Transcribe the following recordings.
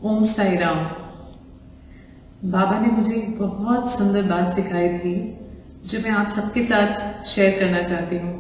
ओम साई राम। बाबा ने मुझे एक बहुत सुंदर बात सिखाई थी जो मैं आप सबके साथ शेयर करना चाहती हूँ।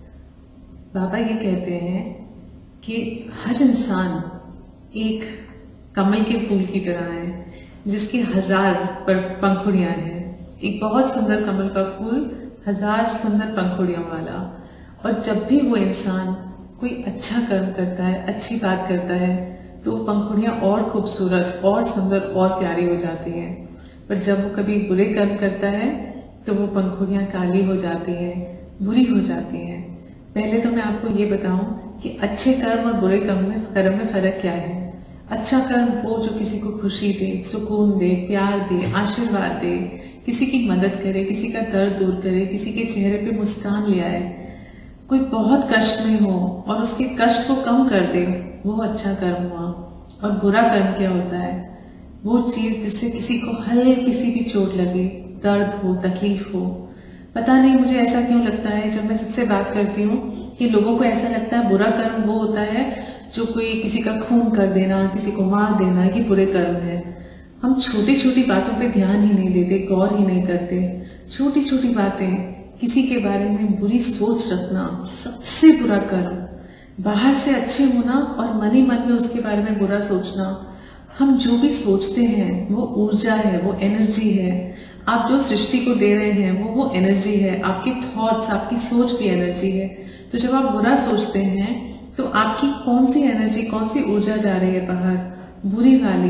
बाबा ये कहते हैं कि हर इंसान एक कमल के फूल की तरह है जिसकी 1000 पंखुड़ियां हैं। एक बहुत सुंदर कमल का फूल 1000 सुंदर पंखुड़ियों वाला। और जब भी वो इंसान कोई अच्छा कर्म करता है, अच्छी बात करता है, तो वो पंखुड़ियां और खूबसूरत और सुंदर और प्यारी हो जाती हैं। पर जब वो कभी बुरे कर्म करता है तो वो पंखुड़ियां काली हो जाती हैं, बुरी हो जाती हैं। पहले तो मैं आपको ये बताऊं कि अच्छे कर्म और बुरे कर्म में फर्क क्या है। अच्छा कर्म वो जो किसी को खुशी दे, सुकून दे, प्यार दे, आशीर्वाद दे, किसी की मदद करे, किसी का दर्द दूर करे, किसी के चेहरे पे मुस्कान ले आए, कोई बहुत कष्ट में हो और उसके कष्ट को कम कर दे, वो अच्छा कर्म हुआ। और बुरा कर्म क्या होता है? वो चीज जिससे किसी को हल्की सी भी चोट लगे, दर्द हो, तकलीफ हो। पता नहीं मुझे ऐसा क्यों लगता है जब मैं सबसे बात करती हूँ कि लोगों को ऐसा लगता है बुरा कर्म वो होता है जो कोई किसी का खून कर देना, किसी को मार देना, ये बुरे कर्म है। हम छोटी छोटी बातों पे ध्यान ही नहीं देते, गौर ही नहीं करते। छोटी छोटी बातें, किसी के बारे में बुरी सोच रखना सबसे बुरा कर्म। बाहर से अच्छे होना और मन ही मन में उसके बारे में बुरा सोचना। हम जो भी सोचते हैं वो ऊर्जा है, वो एनर्जी है। आप जो सृष्टि को दे रहे हैं वो एनर्जी है। आपके थॉट्स, आपकी सोच भी एनर्जी है। तो जब आप बुरा सोचते हैं तो आपकी कौन सी एनर्जी, कौन सी ऊर्जा जा रही है बाहर? बुरी वाली,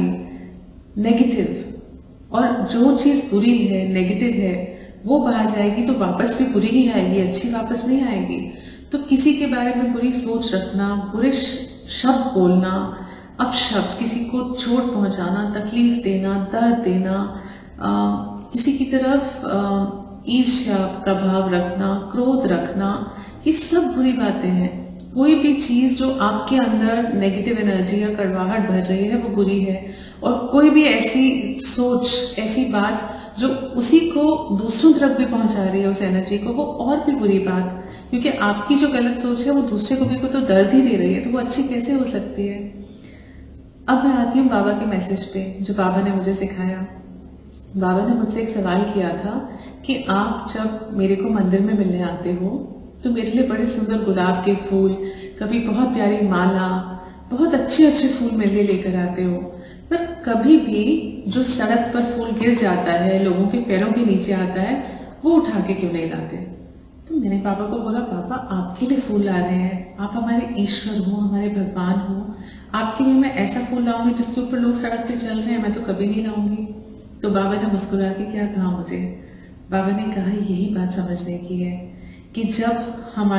नेगेटिव। और जो चीज बुरी है, नेगेटिव है, वो बाहर जाएगी तो वापस भी बुरी ही आएगी, अच्छी वापस नहीं आएगी। तो किसी के बारे में बुरी सोच रखना, बुरे शब्द बोलना, अपशब्द, किसी को चोट पहुंचाना, तकलीफ देना, दर्द देना, किसी की तरफ ईर्ष्या का भाव रखना, क्रोध रखना, ये सब बुरी बातें हैं। कोई भी चीज जो आपके अंदर नेगेटिव एनर्जी या कड़वाहट भर रही है वो बुरी है। और कोई भी ऐसी सोच, ऐसी बात जो उसी को दूसरों तरफ भी पहुंचा रही है, उस एनर्जी को, वो और भी बुरी बात। क्योंकि आपकी जो गलत सोच है वो दूसरे को भी को तो दर्द ही दे रही है, तो वो अच्छी कैसे हो सकती है? अब मैं आती हूँ बाबा के मैसेज पे जो बाबा ने मुझे सिखाया। बाबा ने मुझसे एक सवाल किया था कि आप जब मेरे को मंदिर में मिलने आते हो तो मेरे लिए बड़े सुंदर गुलाब के फूल, कभी बहुत प्यारी माला, बहुत अच्छे अच्छे फूल मेरे लिए लेकर आते हो, पर कभी भी जो सड़क पर फूल गिर जाता है, लोगों के पैरों के नीचे आता है, वो उठा के क्यों नहीं लाते? तो मैंने पापा को बोला, पापा आपके लिए फूल ला रहे हैं, आप हमारे ईश्वर हो, हमारे भगवान हो, आपके लिए मैं ऐसा फूल लाऊंगी जिसके ऊपर लोग सड़क पे चल रहे हैं, मैं तो कभी नहीं लाऊंगी। तो बाबा ने मुस्कुरा के क्या कहा मुझे? बाबा ने कहा यही बात समझने की है कि जब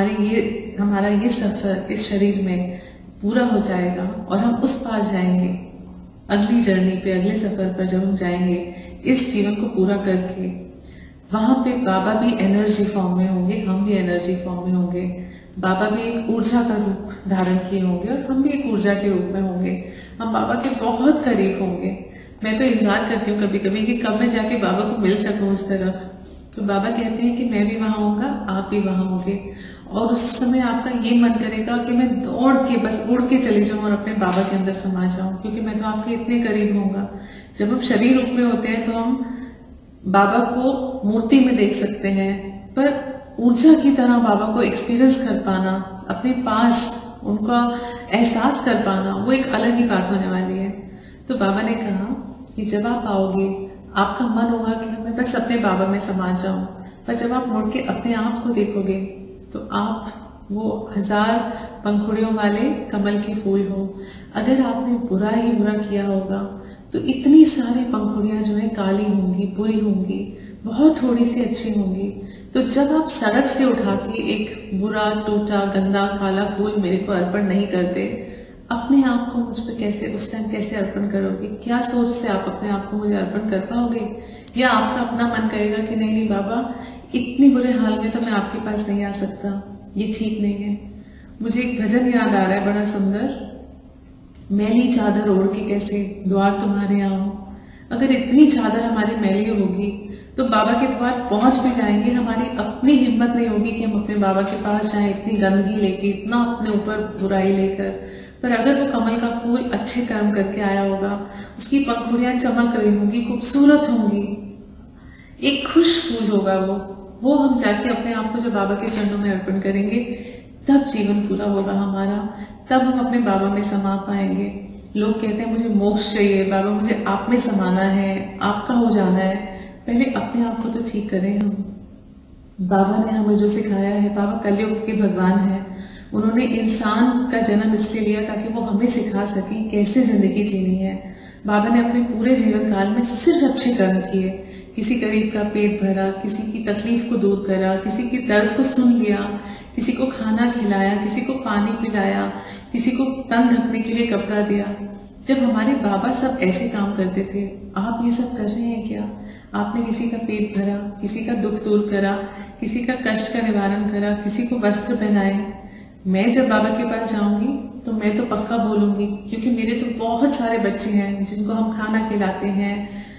हमारा ये सफर इस शरीर में पूरा हो जाएगा और हम उस पार जाएंगे, अगली जर्नी पे, अगले सफर पर जब हम जाएंगे, इस जीवन को पूरा करके, वहां पे बाबा भी एनर्जी फॉर्म में होंगे, हम भी एनर्जी फॉर्म में होंगे। बाबा भी एक ऊर्जा का रूप धारण किए होंगे और हम भी एक ऊर्जा के रूप में होंगे। हम बाबा के बहुत करीब होंगे। मैं तो इंतजार करती हूँ कभी कभी कि कब मैं जाके बाबा को मिल सकूं उस तरफ। तो बाबा कहते हैं कि मैं भी वहां होऊंगा, आप भी वहां होंगे, और उस समय आपका ये मन करेगा कि मैं दौड़ के बस उड़ के चली जाऊं और अपने बाबा के अंदर समा जाऊं, क्योंकि मैं तो आपके इतने करीब होऊंगा। जब हम शरीर रूप में होते हैं तो हम बाबा को मूर्ति में देख सकते हैं, पर ऊर्जा की तरह बाबा को एक्सपीरियंस कर पाना, अपने पास उनका एहसास कर पाना, वो एक अलग ही बात होने वाली है। तो बाबा ने कहा कि जब आप आओगे, आपका मन होगा कि मैं बस अपने बाबा में समा जाऊं, पर जब आप मुड़ के अपने आप को देखोगे तो आप वो 1000 पंखुड़ियों वाले कमल के फूल हो। अगर आपने बुरा ही बुरा किया होगा तो इतनी सारी पंखुड़ियां जो है काली होंगी, बुरी होंगी, बहुत थोड़ी सी अच्छी होंगी। तो जब आप सड़क से उठा के एक बुरा, टूटा, गंदा, काला फूल मेरे को अर्पण नहीं करते, अपने आप को मुझ पर कैसे उस टाइम कैसे अर्पण करोगे? क्या सोच से आप अपने आप को मुझे अर्पण कर पाओगे? या आपका अपना मन कहेगा कि नहीं नहीं बाबा, इतनी बुरे हाल में तो मैं आपके पास नहीं आ सकता, ये ठीक नहीं है। मुझे एक भजन याद आ रहा है बड़ा सुंदर, मैली चादर ओढ़ के कैसे द्वार तुम्हारे आऊं। अगर इतनी चादर हमारी मैली होगी तो बाबा के द्वार पहुंच भी जाएंगे, हमारी अपनी हिम्मत नहीं होगी कि हम अपने बाबा के पास जाएं इतनी गंदगी लेके, इतना अपने ऊपर बुराई लेकर। पर अगर वो कमल का फूल अच्छे कर्म करके आया होगा, उसकी पंखुड़ियां चमक रही होंगी, खूबसूरत होंगी, एक खुश फूल होगा वो हम जाके अपने आप को जब बाबा के चरणों में अर्पण करेंगे, तब जीवन पूरा होगा हमारा, तब हम अपने बाबा में समा पाएंगे। लोग कहते हैं मुझे मोक्ष चाहिए बाबा, मुझे आप में समाना है, आपका हो जाना है। पहले अपने आप को तो ठीक करें हम। बाबा ने हमें जो सिखाया है, बाबा कलयुग के भगवान है, उन्होंने इंसान का जन्म इसलिए लिया ताकि वो हमें सिखा सके कैसे जिंदगी जीनी है। बाबा ने अपने पूरे जीवन काल में सिर्फ अच्छे कर्म किए, किसी गरीब का पेट भरा, किसी की तकलीफ को दूर करा, किसी की दर्द को सुन लिया, किसी को खाना खिलाया, किसी को पानी पिलाया, किसी को तन ढकने के लिए कपड़ा दिया। जब हमारे बाबा सब ऐसे काम करते थे, आप ये सब कर रहे हैं क्या? आपने किसी का पेट भरा, किसी का दुख दूर करा, किसी का कष्ट का निवारण करा, किसी को वस्त्र पहनाए। मैं जब बाबा के पास जाऊंगी तो मैं तो पक्का बोलूंगी, क्योंकि मेरे तो बहुत सारे बच्चे हैं जिनको हम खाना खिलाते हैं,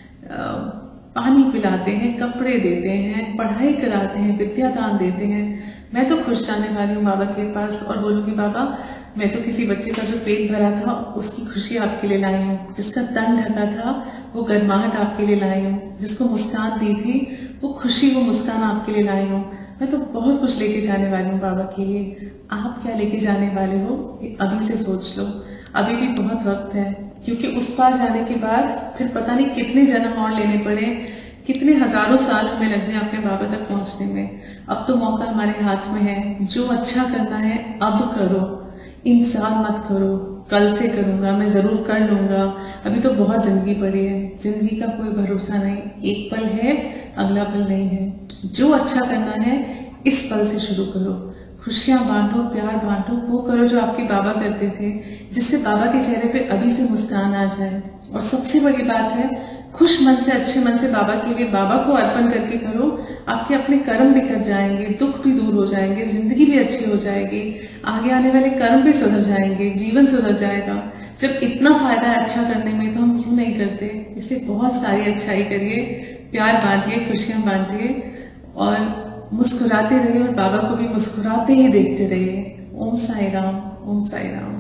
पानी पिलाते हैं, कपड़े देते हैं, पढ़ाई कराते हैं, विद्या दान देते हैं। मैं तो खुश जाने वाली हूँ बाबा के पास और बोलूंगी बाबा मैं तो किसी बच्चे का जो पेट भरा था उसकी खुशी आपके लिए लाई हूँ, जिसका तन ढका था वो गर्माहट आपके लिए लाई हूँ, जिसको मुस्कान दी थी वो खुशी, वो मुस्कान आपके लिए लाई हूँ। मैं तो बहुत कुछ लेके जाने वाली हूँ बाबा के लिए। आप क्या लेके जाने वाले हो अभी से सोच लो, अभी भी बहुत वक्त है, क्योंकि उस पार जाने के बाद फिर पता नहीं कितने जन्म और लेने पड़े, कितने हजारों साल हमें लग जाए अपने बाबा तक पहुंचने में। अब तो मौका हमारे हाथ में है, जो अच्छा करना है अब करो, इंसान मत करो कल से करूंगा, मैं जरूर कर लूंगा। अभी तो बहुत जिंदगी पड़ी है, जिंदगी का कोई भरोसा नहीं, एक पल है अगला पल नहीं है। जो अच्छा करना है इस पल से शुरू करो, खुशियां बांटो, प्यार बांटो, वो करो जो आपके बाबा करते थे, जिससे बाबा के चेहरे पे अभी से मुस्कान आ जाए। और सबसे बड़ी बात है, खुश मन से, अच्छे मन से बाबा के लिए, बाबा को अर्पण करके करो, आपके अपने कर्म भी कट जाएंगे, दुख भी दूर हो जाएंगे, जिंदगी भी अच्छी हो जाएगी, आगे आने वाले कर्म भी सुधर जाएंगे, जीवन सुधर जाएगा। जब इतना फायदा है अच्छा करने में तो हम क्यों नहीं करते? इससे बहुत सारी अच्छाई करिए, प्यार बांटिए, खुशियां बांटिए और मुस्कुराते रहिए और बाबा को भी मुस्कुराते ही देखते रहिए। ओम साई राम, ओम साई राम।